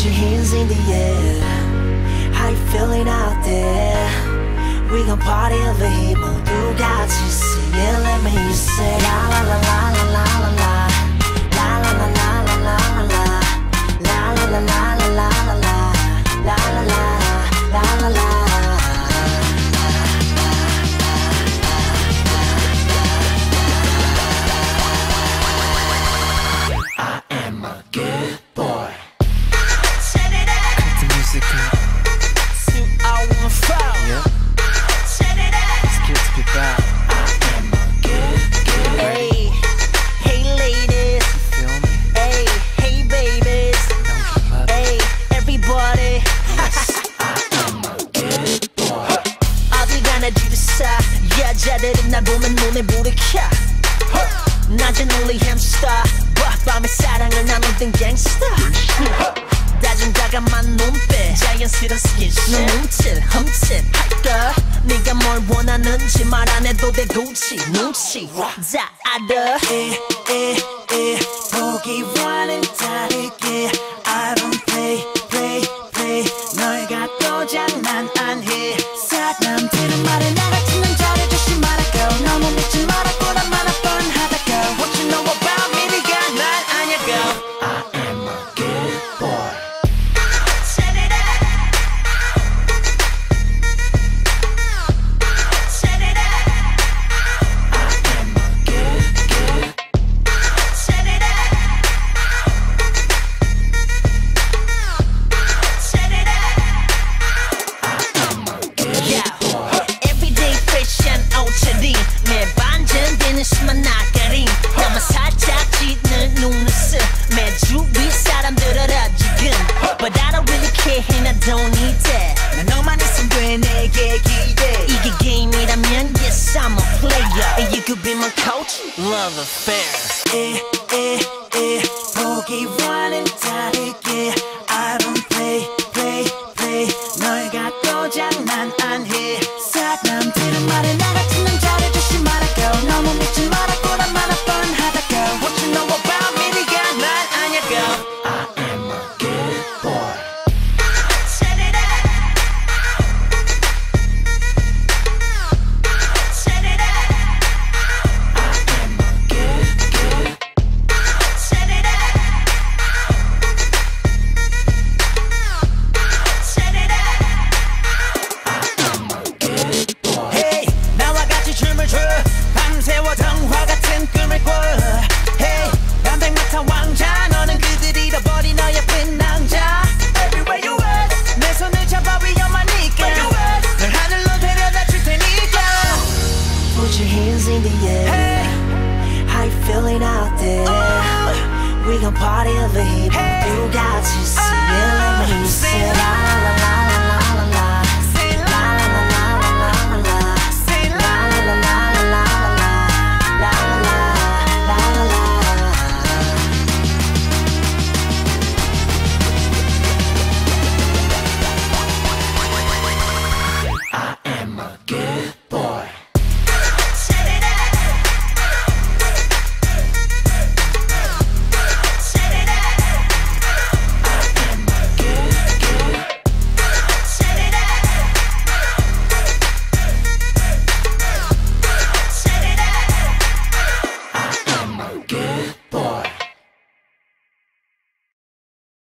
your hands in the air. How you feeling out there? We gon' party over here, 모두 같이 sing it. Let me hear you say la la la la la la la la. La la la la la la la la. La la la la la la la la. La la la la la la. I am a good boy. Set it up. Cut the music up. Sing I wanna fall. Yeah. Set it up. It's good to be back. I am a good. Hey, hey ladies. You feel me? Hey, hey babies. Don't give up. Hey, everybody. Yes, I am a good boy. 어딜 가나 줄서 여자들은 날 보면 눈에 불이 켜. 낮은 only hamster. 밤에 사랑을 나누던 gangster. 다정 다감한 눈빛 자연스러운 스킨십 눈칠 흠칫 할까. 네가 뭘 원하는지 말 안 해도 돼 굳이 눈치 다 알아. 보기와는 다르게 I don't play 널 갖고 장난 안 해. 사람들은 말해 나 같은 남자를 조심하라고. 너무 믿지 말라고 난 많아 뻔하다고. What you know about me 네가 날 아냐고. I am a good boy. Set it up. Set it up. I am a good. Set it up. Set it up. I am a good boy. Everyday fashion 옷차림 매 반전되는 심한 나가림. 나만 살짝 짙는 눈웃음 매주 위 사람들 알아 지금. But I don't really care and I don't need that. 난 너만 있으면 돼 내게 기대. 이게 게임이라면 yes I'm a player. And you could be my coach. Love affair. 보기와는 다르게 I don't play 널 갖고 장난 안 해. 사람들은 말해 나 같은 남자를 조심하라고. 너무 믿지 말라고 난 많아 뻔하다고. What you know about me 네가 날 아냐고. I am a good boy. Set it up. Set it up. I am a good. Set it up. Set it up. I am a good boy. Hey, 나와 같이 춤을 춰. 밤새워童话 같은 꿈을 꿔. Hey, 남백마타 왕자. 너는 그들 잃어버린 너의 예쁜 남자. Everywhere you at. 내 손을 잡아 위험하니까. 널 하늘로 데려다 줄 테니까. Put your hands in the air. Hey. How you feeling out there? We gon' party over here. Hey. 모두 같이 sing it. Let me hear you say la la la.